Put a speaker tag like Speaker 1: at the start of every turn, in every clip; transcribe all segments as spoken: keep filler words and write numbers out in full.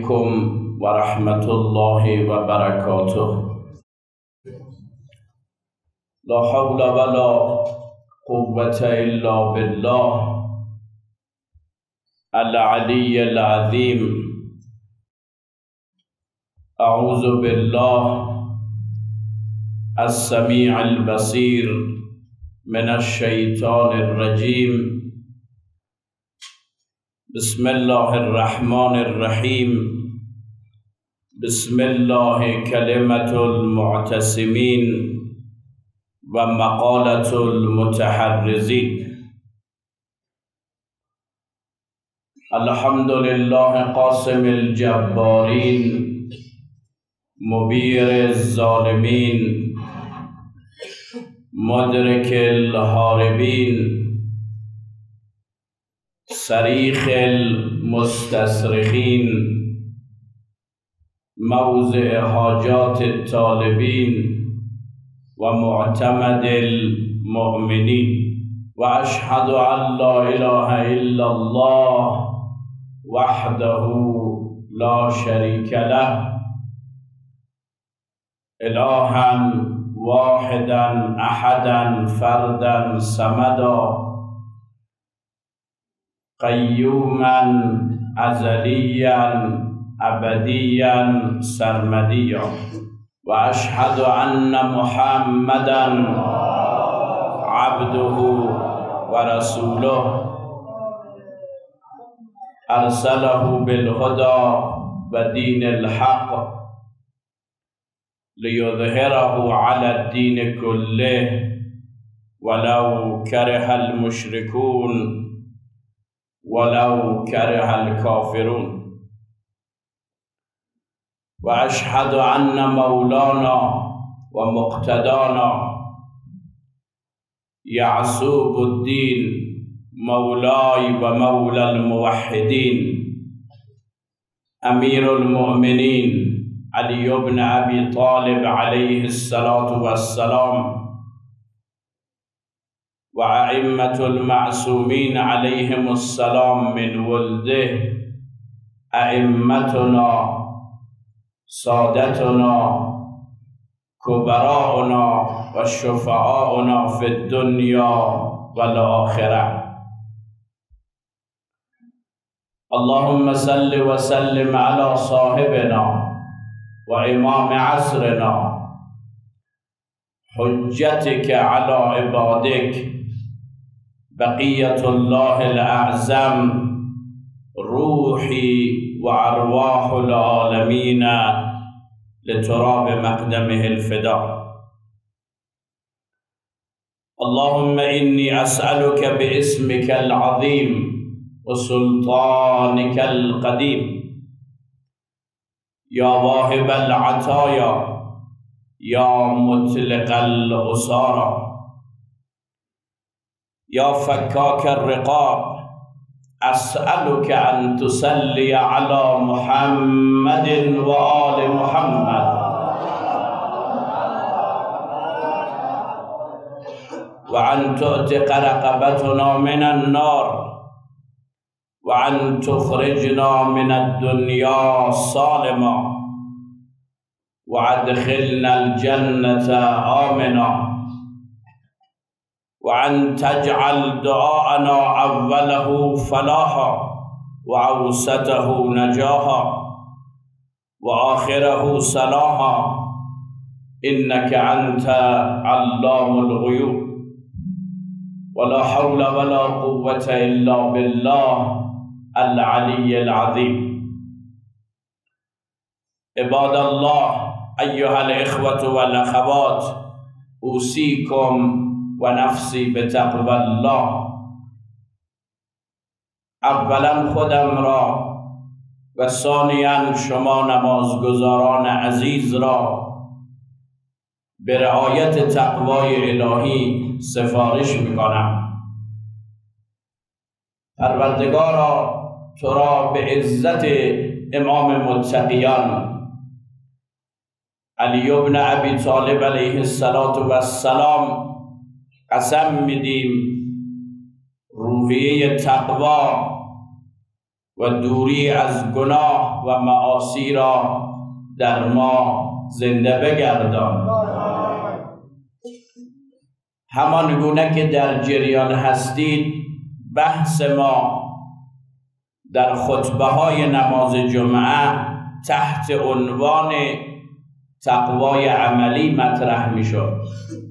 Speaker 1: عليكم ورحمة الله وبركاته. لا حول ولا قوة إلا بالله العلي العظيم. أعوذ بالله السميع البصير من الشيطان الرجيم. بسم الله الرحمن الرحيم. بسم الله كلمة المعتصمين ومقالة المتحرزين. الحمد لله قاسم الجبارين مبير الظالمين مدرك الهاربين صريخ المستصرخين موضع حاجات الطالبين ومعتمد المؤمنين. وأشهد أن لا إله إلا الله وحده لا شريك له إلها واحدا أحدا فردا صمدا قيوما أزليا أبديا سرمديا. وأشهد أن محمدا عبده ورسوله أرسله بالهدى ودين الحق ليظهره على الدين كله ولو كره المشركون ولو كره الكافرون. وأشهد أن مولانا ومقتدانا يعصوب الدين مولاي ومولى الموحدين أمير المؤمنين علي بن أبي طالب عليه الصلاة والسلام وأئمة المعصومين عليهم السلام من ولده أئمتنا سادتنا كبراؤنا وشفعاؤنا في الدنيا والآخرة. اللهم صل وسلم على صاحبنا وإمام عصرنا حجتك على عبادك بقية الله الأعظم روحي وأرواح العالمين لتراب مقدمه الفداء. اللهم إني أسألك باسمك العظيم وسلطانك القديم يا واهب العطايا يا مطلق الأسارى يا فكاك الرقاب أسألك أن تصلي على محمد وآل محمد وأن تعتق رقبتنا من النار وأن تخرجنا من الدنيا سالما وأدخلنا الجنة آمنا وأن تجعل دعاءنا أوله فلاحا وأوسطه نجاحا وآخره صلاحا إنك أنت علام الغيوب. ولا حول ولا قوة إلا بالله العلي العظيم. عباد الله أيها الإخوة والأخوات أوصيكم و نفسی به تقوی الله. اولا خودم را و ثانیا شما نمازگزاران عزیز را به رعایت تقوای الهی سفارش میکنم. پروردگارا تو را به عزت امام متقیان علی بن ابی طالب علیه السلام قسم میدیم روحیه تقوا و دوری از گناه و معاصی را در ما زنده بگردان. همان گونه که در جریان هستید، بحث ما در خطبه های نماز جمعه تحت عنوان تقوای عملی مطرح می شد.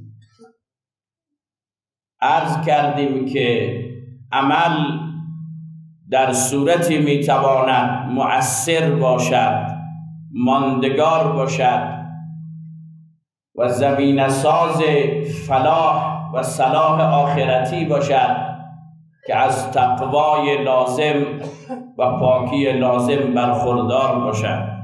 Speaker 1: عرض کردیم که عمل در صورتی می تواند مؤثر باشد، ماندگار باشد و زمینه ساز فلاح و صلاح آخرتی باشد که از تقوای لازم و پاکی لازم برخوردار باشد.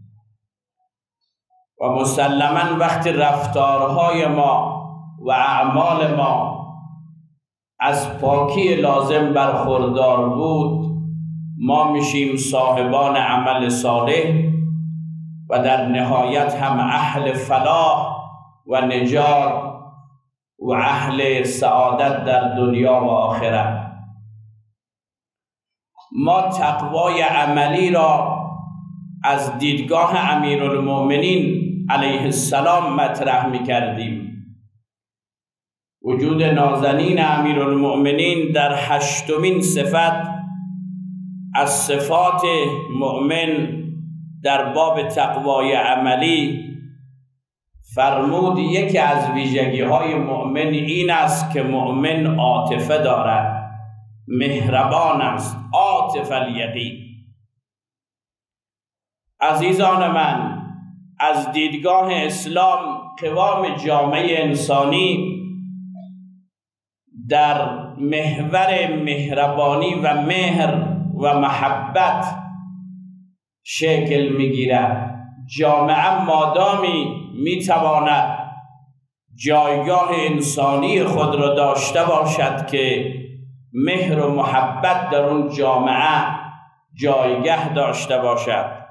Speaker 1: و مسلماً وقتی رفتارهای ما و اعمال ما از پاکی لازم برخوردار بود، ما میشیم صاحبان عمل صالح و در نهایت هم اهل فلاح و نجات و اهل سعادت در دنیا و آخرت. ما تقوای عملی را از دیدگاه امیرالمؤمنین علیه السلام مطرح می کردیم. وجود نازنین امیرالمؤمنین در هشتمین صفت از صفات مؤمن در باب تقوای عملی فرمود یکی از ویژگی های مؤمن این است که مؤمن عاطفه دارد، مهربان است، عاطف الیقین. عزیزان من، از دیدگاه اسلام قوام جامعه انسانی در محور مهربانی و مهر و محبت شکل میگیرد. جامعه مادامی میتواند جایگاه انسانی خود را داشته باشد که مهر و محبت در اون جامعه جایگاه داشته باشد.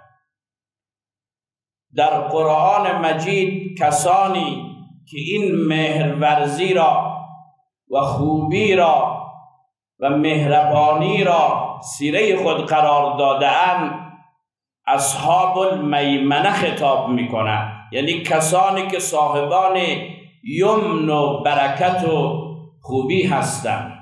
Speaker 1: در قرآن مجید کسانی که این مهرورزی را و خوبی را و مهربانی را سیره خود قرار داده‌اند اصحاب المیمنه خطاب می‌کنند، یعنی کسانی که صاحبان یمن و برکت و خوبی هستند.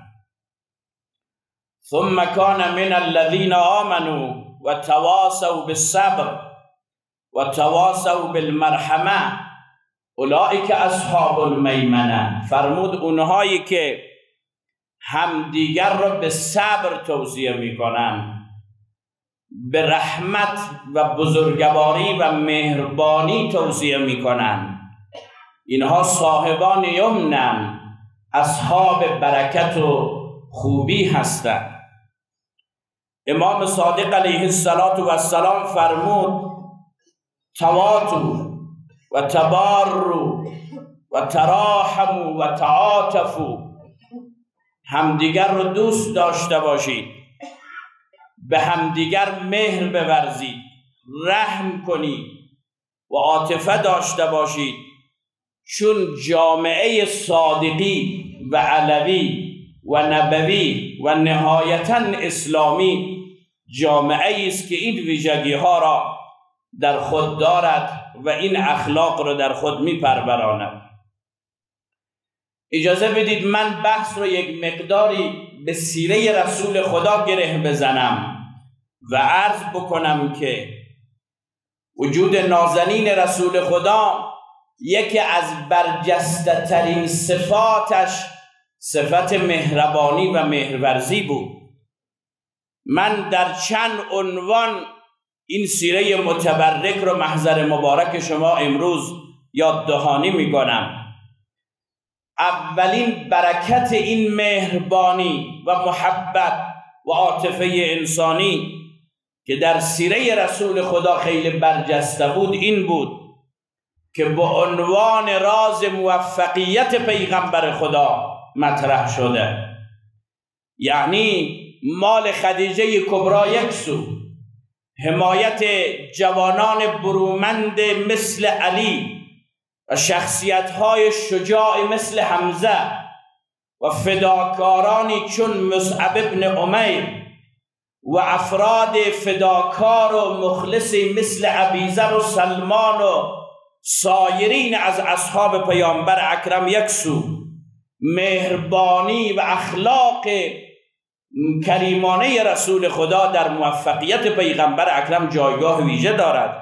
Speaker 1: ثم کان من الذین آمنوا و تواصوا بالصبر و تواصوا بالمرحمه اولئک اصحاب المیمنه. فرمود اونهایی که همدیگر را به صبر توصیه میکنن، به رحمت و بزرگواری و مهربانی توصیه میکنن، اینها صاحبان یمنن، اصحاب برکت و خوبی هستند. امام صادق علیه السلام فرمود تواتو و تبارو و تراحمو و تعاطفو، همدیگر رو دوست داشته باشید، به همدیگر مهر بورزید، رحم کنید و عاطفه داشته باشید، چون جامعه صادقی و علوی و نبوی و نهایتاً اسلامی جامعه است که این ویژگی ها را در خود دارد و این اخلاق را در خود می پروراند. اجازه بدید من بحث رو یک مقداری به سیره رسول خدا گره بزنم و عرض بکنم که وجود نازنین رسول خدا یکی از برجسته ترین صفاتش صفت مهربانی و مهرورزی بود. من در چند عنوان این سیره متبرک رو محضر مبارک شما امروز یاد دهانی می کنم. اولین برکت این مهربانی و محبت و عاطفه انسانی که در سیره رسول خدا خیلی برجسته بود این بود که به عنوان راز موفقیت پیغمبر خدا مطرح شده. یعنی مال خدیجه کبری یک سو، حمایت جوانان برومند مثل علی و شخصیت‌های شجاع مثل حمزه و فداکارانی چون مصعب ابن عمیر و افراد فداکار و مخلصی مثل ابیذر و سلمان و سایرین از اصحاب پیامبر اکرم یک سو، مهربانی و اخلاق کریمانه رسول خدا در موفقیت پیغمبر اکرم جایگاه ویژه دارد،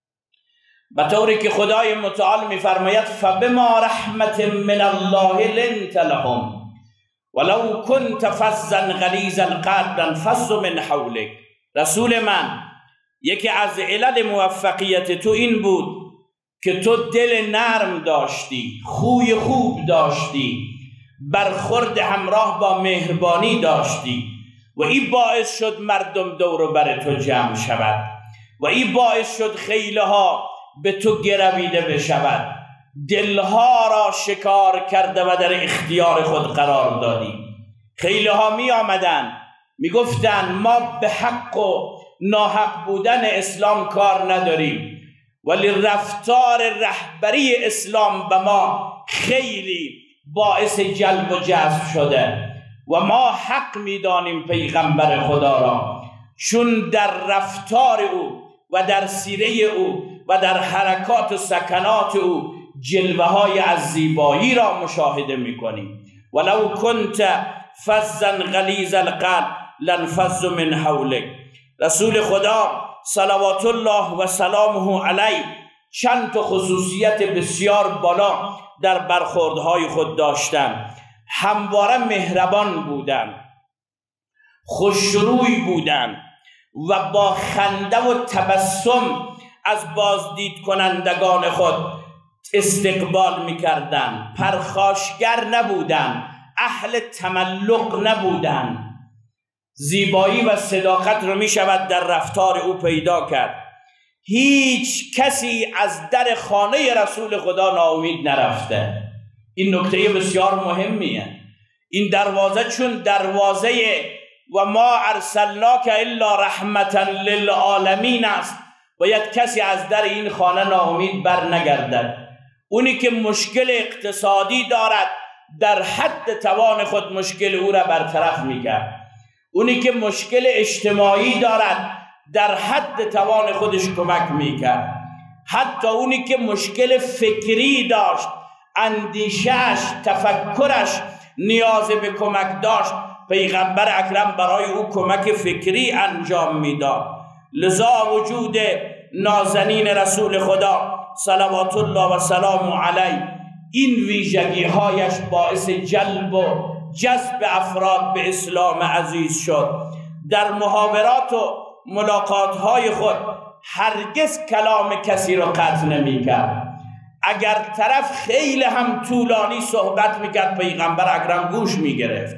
Speaker 1: به طوری که خدای متعال می‌فرماید فبما رحمت من الله لنت لهم ولو كنت فظا غلیظ القلب لانفضوا من حولك. رسول من، یکی از علل موفقیت تو این بود که تو دل نرم داشتی، خوی خوب داشتی، برخورد همراه با مهربانی داشتی و این باعث شد مردم دور و بر تو جمع شود و این باعث شد خیلها به تو گرویده بشود، دلها را شکار کرده و در اختیار خود قرار دادی. خیلها می آمدن می گفتن ما به حق و ناحق بودن اسلام کار نداریم، ولی رفتار رهبری اسلام به ما خیلی باعث جلب و جذب شده و ما حق میدانیم پیغمبر خدا را، چون در رفتار او و در سیره او و در حرکات و سکنات او جلوه های از زیبایی را مشاهده میکنیم. ولو کنت فظا غلیظ القلب لانفضوا من حولک. رسول خدا صلوات الله و سلامه علیه چند تا خصوصیت بسیار بالا در برخوردهای خود داشتند. همواره مهربان بودند، خوشروی بودند و با خنده و تبسم از بازدید کنندگان خود استقبال میکردند. پرخاشگر نبودند، اهل تملق نبودند. زیبایی و صداقت رو می شود در رفتار او پیدا کرد. هیچ کسی از در خانه رسول خدا ناامید نرفته. این نکته بسیار مهمیه. این دروازه چون دروازه و ما ارسلناک الا رحمتا للعالمین است، باید کسی از در این خانه ناامید بر نگردد. اونی که مشکل اقتصادی دارد در حد توان خود مشکل او را برطرف میکرد. اونی که مشکل اجتماعی دارد در حد توان خودش کمک میکرد. حتی اونی که مشکل فکری داشت، اندیشش، تفکرش نیاز به کمک داشت، پیغمبر اکرم برای او کمک فکری انجام میداد. لذا وجود نازنین رسول خدا صلوات الله و سلام علیه این ویژگی هایش باعث جلب و جذب افراد به اسلام عزیز شد. در محاورات و ملاقات های خود هرگز کلام کسی را قطع نمی کرد. اگر طرف خیلی هم طولانی صحبت میکرد پیغمبر اکرم گوش میگرفت،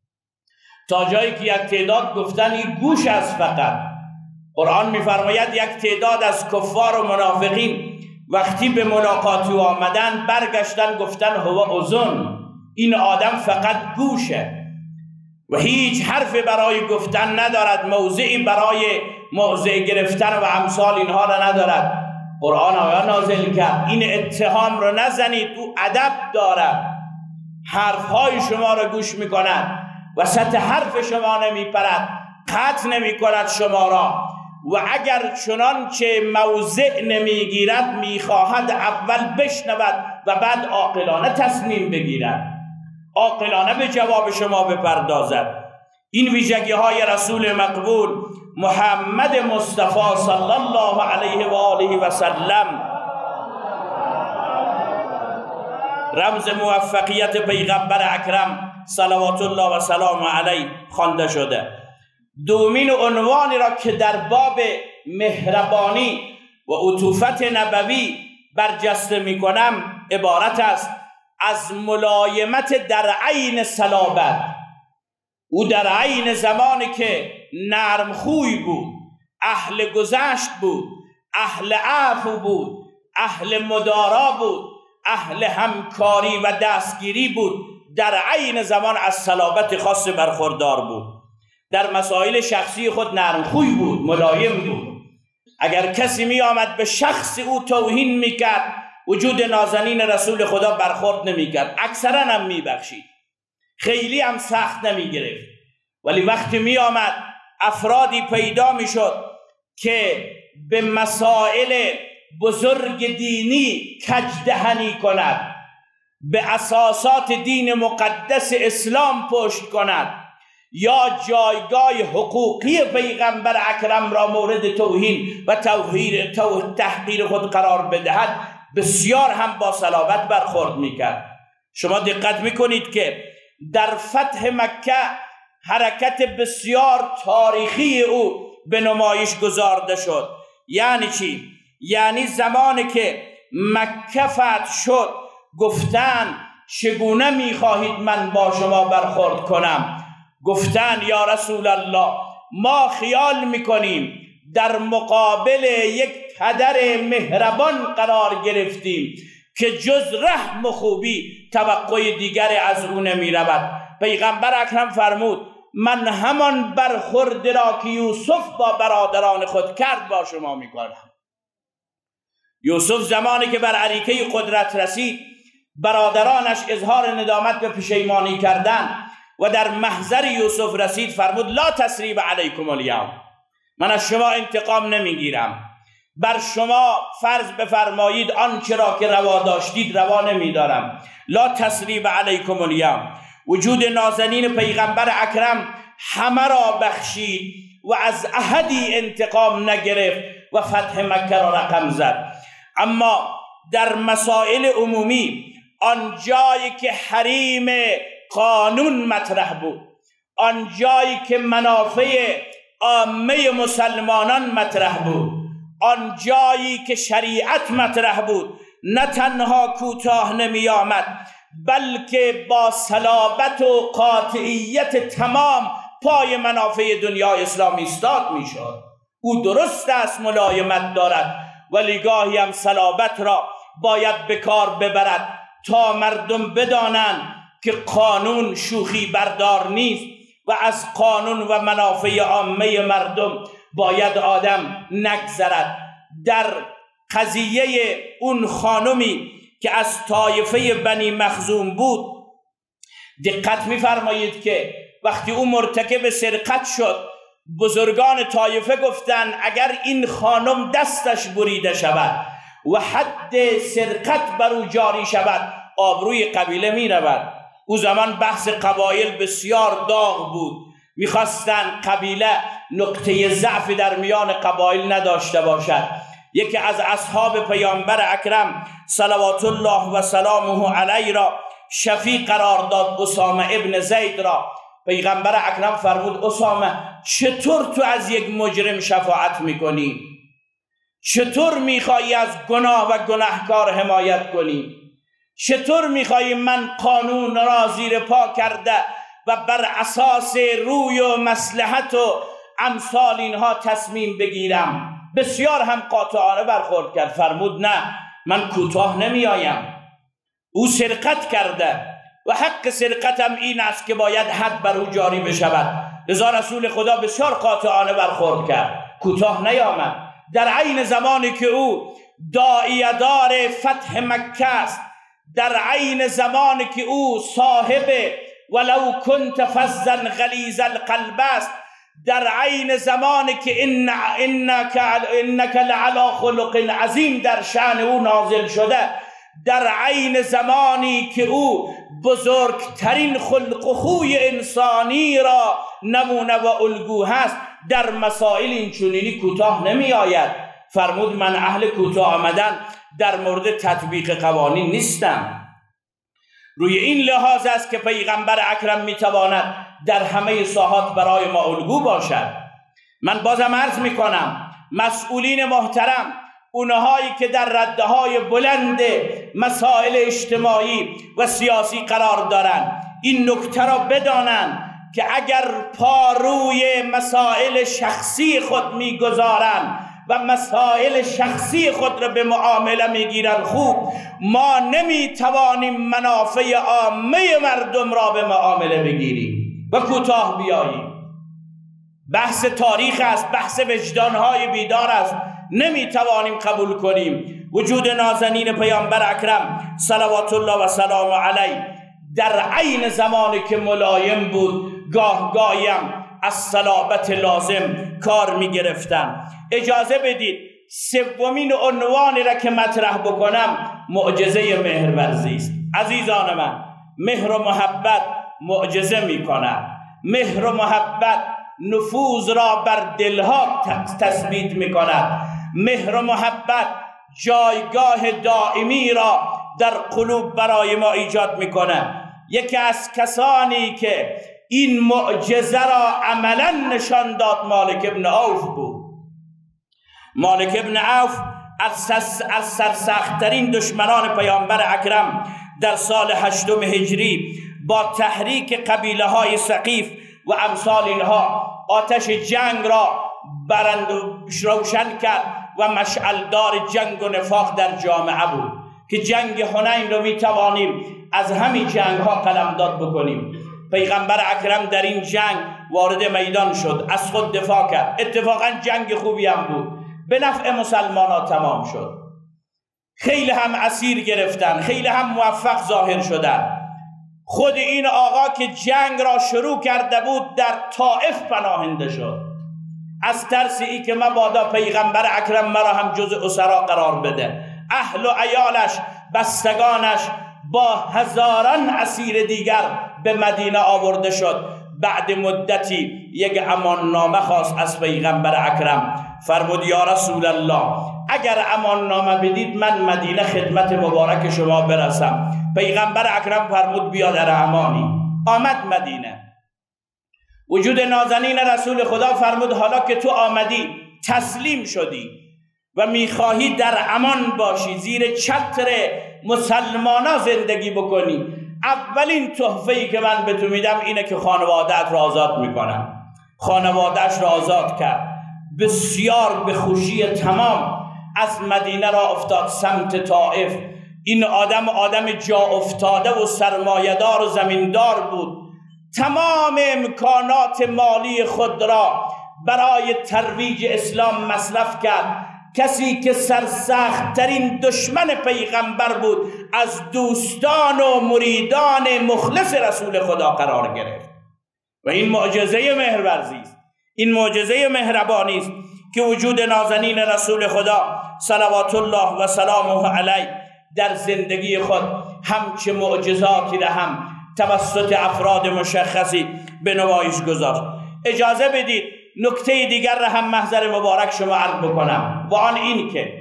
Speaker 1: تا جایی که یک تعداد گفتن این گوش از فقط. قرآن میفرماید یک تعداد از کفار و منافقین وقتی به ملاقات او آمدن برگشتن گفتن هو اذن، این آدم فقط گوشه و هیچ حرف برای گفتن ندارد، موضعی برای موضع گرفتن و امثال اینها را ندارد. قرآن آیه نازل کرد این اتهام رو نزنید، او ادب دارد، حرفهای شما را گوش میکند، وسط حرف شما نمیپرد، قطع نمیکند شما را و اگر چنانچه موضع نمیگیرد میخواهد اول بشنود و بعد عاقلانه تصمیم بگیرد، عاقلانه به جواب شما بپردازد. این ویژگی های رسول مقبول محمد مصطفی صلی الله علیه و آله و سلم رمز موفقیت پیغمبر اکرم صلوات الله و سلام علیه خوانده شده. دومین عنوانی را که در باب مهربانی و عطوفت نبوی برجسته می کنم عبارت است از ملایمت در عین صلابت. او در عین زمانی که نرم خوی بود، اهل گذشت بود، اهل عفو بود، اهل مدارا بود، اهل همکاری و دستگیری بود، در عین زمان از صلابت خاص برخوردار بود. در مسائل شخصی خود نرم خوی بود، ملایم بود. اگر کسی می آمد به شخص او توهین می کرد، وجود نازنین رسول خدا برخورد نمی کرد، اکثرا هم می بخشید، خیلی هم سخت نمی گرفت. ولی وقتی می آمد افرادی پیدا می شد که به مسائل بزرگ دینی کجدهنی کند، به اساسات دین مقدس اسلام پشت کند، یا جایگاه حقوقی پیغمبر اکرم را مورد توهین و توهیر تحقیر خود قرار بدهد، بسیار هم با صلابت برخورد میکرد. شما دقت میکنید که در فتح مکه حرکت بسیار تاریخی او به نمایش گذارده شد. یعنی چی؟ یعنی زمانی که مکه فتح شد گفتن چگونه میخواهید من با شما برخورد کنم؟ گفتن یا رسول الله ما خیال میکنیم در مقابل یک پدر مهربان قرار گرفتیم که جز رحم و خوبی توقع دیگر از او نمی رود. پیغمبر اکرم فرمود من همان برخورد را که یوسف با برادران خود کرد با شما میکنم. یوسف زمانی که بر اریکه قدرت رسید برادرانش اظهار ندامت و پشیمانی کردند و در محضر یوسف رسید فرمود لا تسریب علیکم الیوم، من از شما انتقام نمیگیرم، بر شما فرض بفرمایید آنچه را که روا داشتید روا نمیدارم. لا تسریب علیکم الیوم. وجود نازنین پیغمبر اکرم همه را بخشید و از احدی انتقام نگرفت و فتح مکه را رقم زد. اما در مسائل عمومی آن جایی که حریم قانون مطرح بود، آن جایی که منافع عامه مسلمانان مطرح بود، آن جایی که شریعت مطرح بود، نه تنها کوتاه نمی آمد بلکه با صلابت و قاطعیت تمام پای منافع دنیا اسلامی ایستاد می شد. او درست است ملایمت دارد ولی گاهی هم صلابت را باید به کار ببرد تا مردم بدانند که قانون شوخی بردار نیست و از قانون و منافع عامه مردم باید آدم نگذرد. در قضیه اون خانمی که از طایفه بنی مخزوم بود دقت می‌فرمایید که وقتی او مرتکب سرقت شد بزرگان طایفه گفتند اگر این خانم دستش بریده شود و حد سرقت بر او جاری شود آبروی قبیله می رود. او زمان بحث قبایل بسیار داغ بود، میخواستن قبیله نقطه ضعف در میان قبایل نداشته باشد. یکی از اصحاب پیامبر اکرم صلوات الله و سلامه علیه را شفیع قرار داد، اسامه ابن زید را. پیغمبر اکرم فرمود اسامه چطور تو از یک مجرم شفاعت میکنی؟ چطور میخوایی از گناه و گناهکار حمایت کنی؟ چطور میخوایی من قانون را زیر پا کرده و بر اساس روی و مصلحت و امثال اینها تصمیم بگیرم؟ بسیار هم قاطعانه برخورد کرد. فرمود نه من کوتاه نمی آیم. او سرقت کرده و حق سرقت هم این است که باید حد بر او جاری بشود. لذا رسول خدا بسیار قاطعانه برخورد کرد، کوتاه نیامد. در عین زمانی که او داعیه دار فتح مکه است، در عین زمانی که او صاحب ولو کنت فظا غلیظ القلب است، در عین زمانی که ان انک انک لعلی خلق عظیم در شأن او نازل شده، در عین زمانی که او بزرگترین خلق و خوی انسانی را نمونه و الگو هست، در مسائل این چنینی کوتاه نمی آید. فرمود من اهل کوتاه آمدن در مورد تطبیق قوانین نیستم. روی این لحاظ است که پیغمبر اکرم میتواند در همه ساحات برای ما الگو باشد. من بازم عرض میکنم مسئولین محترم، اونهایی که در رده‌های بلند مسائل اجتماعی و سیاسی قرار دارند، این نکته را بدانند که اگر پا روی مسائل شخصی خود میگذارند و مسائل شخصی خود را به معامله میگیرند، خوب ما نمیتوانیم منافع عامه مردم را به معامله بگیریم و کوتاه بیاییم. بحث تاریخ است، بحث وجدانهای بیدار است، نمیتوانیم قبول کنیم. وجود نازنین پیامبر اکرم صلوات الله و سلام علیه در عین زمانی که ملایم بود، گاه گاهیم از صلابت لازم کار می گرفتن. اجازه بدید سومین عنوانی را که مطرح بکنم معجزه مهرورزی است. عزیزان من، مهر و محبت معجزه می کند. مهر و محبت نفوذ را بر دلها تثبیت می کند. مهر و محبت جایگاه دائمی را در قلوب برای ما ایجاد می کند. یکی از کسانی که این معجزه را عملا نشان داد مالک ابن عوف بود. مالک ابن عوف از سرسخت‌ترین دشمنان پیامبر اکرم در سال هشتم هجری با تحریک قبیله های ثقیف و امثال اینها آتش جنگ را برند روشن کرد و مشعلدار جنگ و نفاق در جامعه بود که جنگ حنین رو می توانیم از همین جنگ ها قلمداد بکنیم. پیغمبر اکرم در این جنگ وارد میدان شد، از خود دفاع کرد. اتفاقا جنگ خوبی هم بود، به نفع مسلمان ها تمام شد. خیلی هم اسیر گرفتن، خیلی هم موفق ظاهر شدن. خود این آقا که جنگ را شروع کرده بود در طائف پناهنده شد، از ترس ای که مبادا پیغمبر اکرم مرا هم جز اسرا قرار بده. اهل و عیالش، بستگانش با هزاران اسیر دیگر به مدینه آورده شد. بعد مدتی یک امان نامه خواست از پیغمبر اکرم. فرمود یا رسول الله اگر امان نامه بدید من مدینه خدمت مبارک شما برسم. پیغمبر اکرم فرمود بیا در امانی. آمد مدینه. وجود نازنین رسول خدا فرمود حالا که تو آمدی، تسلیم شدی و میخواهی در امان باشی، زیر چتر مسلمانا زندگی بکنی، اولین تحفه‌ای که من به تو میدم اینه که خانواده‌ات را آزاد میکنم. خانواده‌اش را آزاد کرد. بسیار به خوشی تمام از مدینه را افتاد سمت طائف. این آدم آدم جا افتاده و سرمایه‌دار و زمیندار بود. تمام امکانات مالی خود را برای ترویج اسلام مصرف کرد. کسی که سرسخت ترین دشمن پیغمبر بود از دوستان و مریدان مخلص رسول خدا قرار گرفت. و این معجزه مهرورزی است، این معجزه مهربانی است که وجود نازنین رسول خدا صلوات الله و سلامه علیه در زندگی خود همچه معجزاتی را هم توسط افراد مشخصی به نمایش گذاشت. اجازه بدید نکته دیگر را هم محضر مبارک شما عرض بکنم و آن این که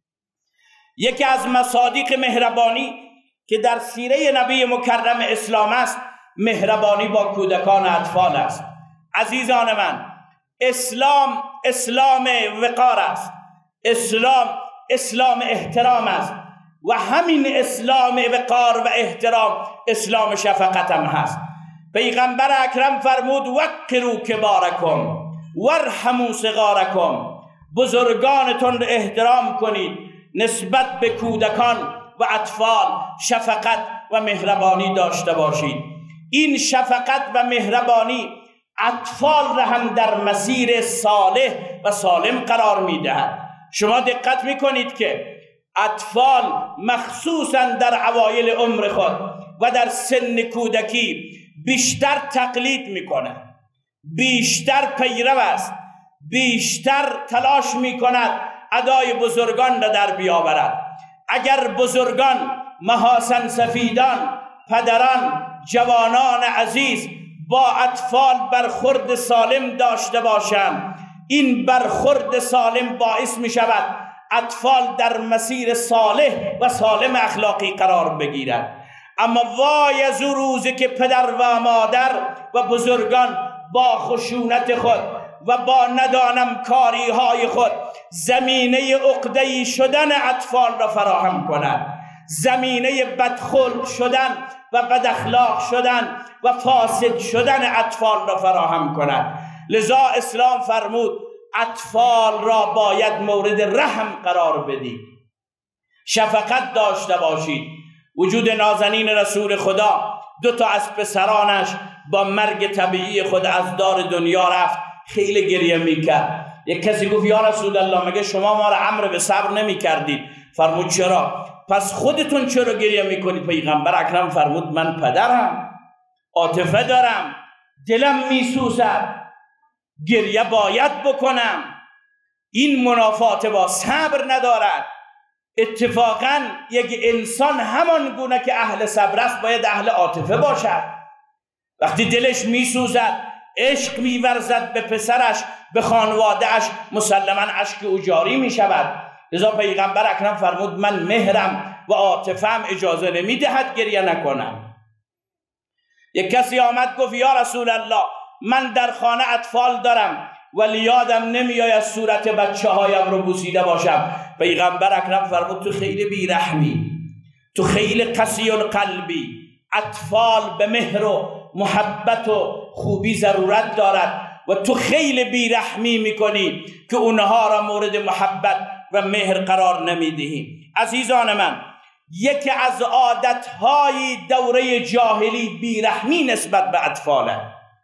Speaker 1: یکی از مصادیق مهربانی که در سیره نبی مکرم اسلام است مهربانی با کودکان اطفال است. عزیزان من، اسلام اسلام وقار است، اسلام اسلام احترام است و همین اسلام وقار و احترام اسلام شفقت هم هست. پیغمبر اکرم فرمود وقروا کبارکم وارحموا صغارکم، بزرگانتون رو احترام کنید، نسبت به کودکان و اطفال شفقت و مهربانی داشته باشید. این شفقت و مهربانی اطفال را هم در مسیر صالح و سالم قرار میدهد. شما دقت میکنید که اطفال مخصوصا در اوایل عمر خود و در سن کودکی بیشتر تقلید میکنه، بیشتر پیرو است، بیشتر تلاش میکند ادای بزرگان را در بیاورد. اگر بزرگان، محاسن سفیدان، پدران، جوانان عزیز با اطفال برخورد سالم داشته باشند، این برخورد سالم باعث می شود اطفال در مسیر صالح و سالم اخلاقی قرار بگیرند. اما وای از او روزی که پدر و مادر و بزرگان با خشونت خود و با ندانم کاری های خود زمینه عقده‌ای شدن اطفال را فراهم کنند، زمینه بدخلق شدن و بد اخلاق شدن و فاسد شدن اطفال را فراهم کنند. لذا اسلام فرمود اطفال را باید مورد رحم قرار بدید، شفقت داشته باشید. وجود نازنین رسول خدا دو تا از پسرانش با مرگ طبیعی خود از دار دنیا رفت، خیلی گریه میکرد. یک کسی گفت یا رسول الله مگه شما ما را امر به صبر نمی کردید؟ فرمود چرا؟ پس خودتون چرا گریه میکنید؟ پیغمبر اکرم فرمود من پدرم، عاطفه دارم، دلم میسوزد، گریه باید بکنم. این منافات با صبر ندارد. اتفاقا یک انسان همان گونه که اهل صبر است باید اهل عاطفه باشد. وقتی دلش میسوزد، عشق میورزد به پسرش، به خانوادهش، مسلما اشک او جاری میشود. لذا پیغمبر اکرم فرمود من مهرم و عاطفه‌ام اجازه نمیدهد گریه نکنم. یک کسی آمد گفت یا رسول الله من در خانه اطفال دارم ولی یادم نمیآید صورت بچه هایم رو بوسیده باشم. پیغمبر اکرم فرمود تو خیلی بیرحمی، تو خیلی قسی القلبی. اطفال به مهر و محبت و خوبی ضرورت دارد و تو خیلی بیرحمی میکنی که اونها را مورد محبت و مهر قرار نمیدهی. عزیزان من، یکی از عادتهای دوره جاهلی بیرحمی نسبت به اطفاله.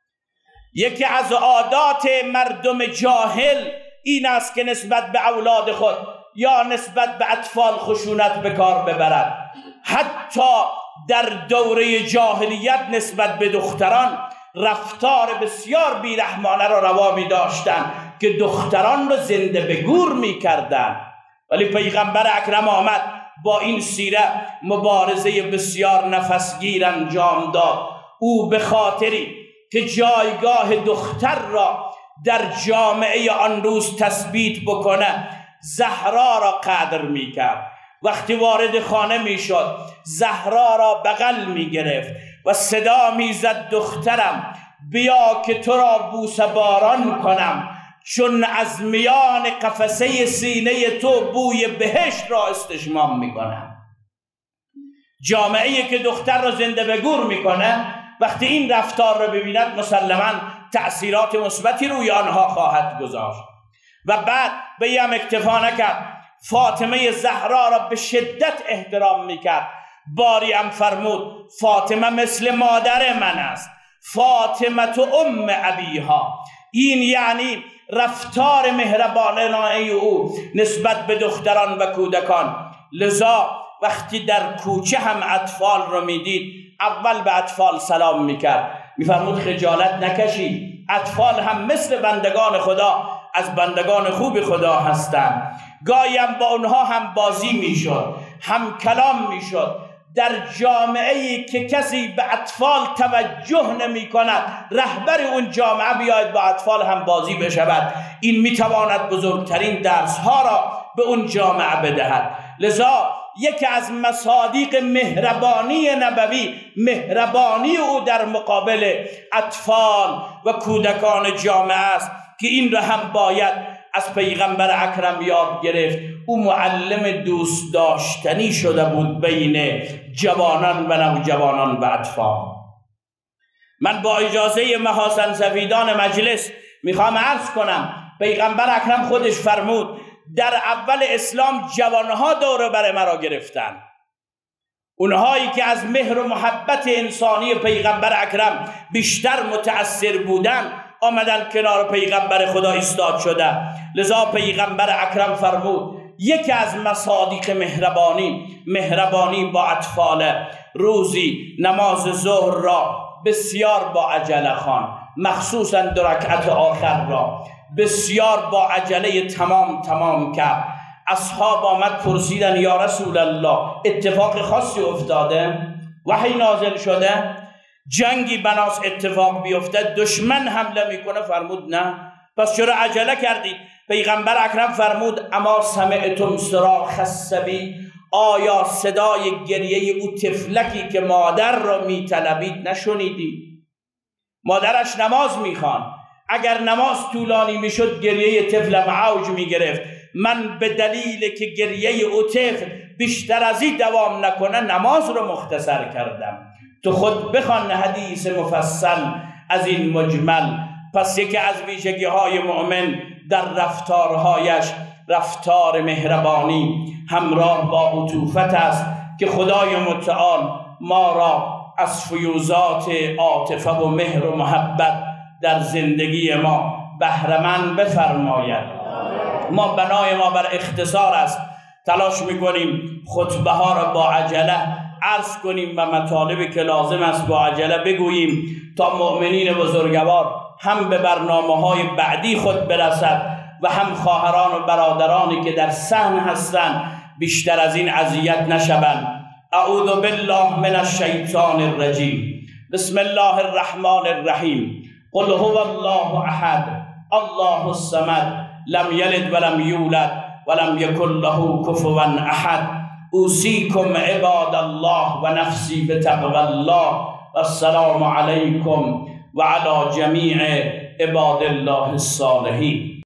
Speaker 1: یکی از عادات مردم جاهل این است که نسبت به اولاد خود یا نسبت به اطفال خشونت به کار ببرد. حتی در دوره جاهلیت نسبت به دختران رفتار بسیار بیرحمانه را روا می داشتن که دختران را زنده به گور می کردن. ولی پیغمبر اکرم آمد با این سیره مبارزه بسیار نفسگیر انجام داد. او به خاطری که جایگاه دختر را در جامعه آن روز تثبیت بکنه زهرا را قدر می کرد. وقتی وارد خانه می شد زهرا را بغل می گرفت و صدا می زد دخترم بیا که تو را بوسه باران کنم، چون از میان قفسه سینه تو بوی بهشت را استشمام می کنم. جامعه‌ای که دختر را زنده به گور می کنه وقتی این رفتار را ببیند مسلما تأثیرات مثبتی روی آنها خواهد گذاشت. و بعد به هم اکتفا نکرد، فاطمه زهرا را به شدت احترام میکرد. باری هم فرمود فاطمه مثل مادر من است، فاطمه تو ام ابیها. این یعنی رفتار مهربانانه او نسبت به دختران و کودکان. لذا وقتی در کوچه هم اطفال رو میدید اول به اطفال سلام میکرد، میفرمود خجالت نکشید، اطفال هم مثل بندگان خدا از بندگان خوب خدا هستند. گاهی هم با اونها هم بازی میشد، هم کلام میشد. در جامعه‌ای که کسی به اطفال توجه نمی کند رهبر اون جامعه بیاید با اطفال هم بازی بشود، این میتواند بزرگترین درسها را به اون جامعه بدهد. لذا یکی از مصادیق مهربانی نبوی مهربانی او در مقابل اطفال و کودکان جامعه است که این را هم باید از پیغمبر اکرم یاد گرفت. او معلم دوست داشتنی شده بود بین جوانان و نوجوانان و اطفال. من با اجازه محاسن سفیدان مجلس میخوام عرض کنم پیغمبر اکرم خودش فرمود در اول اسلام جوانها دور بر مرا گرفتن. اونهایی که از مهر و محبت انسانی پیغمبر اکرم بیشتر متأثر بودن آمدن کنار پیغمبر خدا ایستاد شده. لذا پیغمبر اکرم فرمود یکی از مصادیق مهربانی مهربانی با اطفال. روزی نماز ظهر را بسیار با عجله خوان، مخصوصا دو رکعت آخر را بسیار با عجله تمام تمام کرد. اصحاب آمد پرسیدن یا رسول الله اتفاق خاصی افتاده؟ وحی نازل شده؟ جنگی بناس اتفاق بیفتد، دشمن حمله میکنه؟ فرمود نه. پس چرا عجله کردید؟ پیغمبر اکرم فرمود اما سمعتم صراخ الصبی، آیا صدای گریه او طفلکی که مادر را میطلبید نشنیدید؟ مادرش نماز میخوان، اگر نماز طولانی میشد گریه طفل معوج میگرفت. من به دلیل که گریه او طفل بیشتر از این دوام نکنه نماز رو مختصر کردم. تو خود بخوان حدیث مفصل از این مجمل. پس یکی از ویژگی های مؤمن در رفتارهایش رفتار مهربانی همراه با عطوفت است که خدای متعال ما را از فیوزات عاطفه و مهر و محبت در زندگی ما بهره‌مند بفرماید. ما بنای ما بر اختصار است، تلاش میکنیم خطبه ها را با عجله عرض کنیم و مطالبی که لازم است با عجله بگوییم تا مؤمنین بزرگوار هم به برنامه‌های بعدی خود برسد و هم خواهران و برادرانی که در صحن هستند بیشتر از این اذیت نشوند. اعوذ بالله من الشیطان الرجیم. بسم الله الرحمن الرحیم. قل هو الله احد الله الصمد لم یلد ولم یولد ولم یکن له کفوا احد. اوصیکم عباد الله و نفسی بتقوی الله و السلام علیکم و علی جمیع عباد الله الصالحین.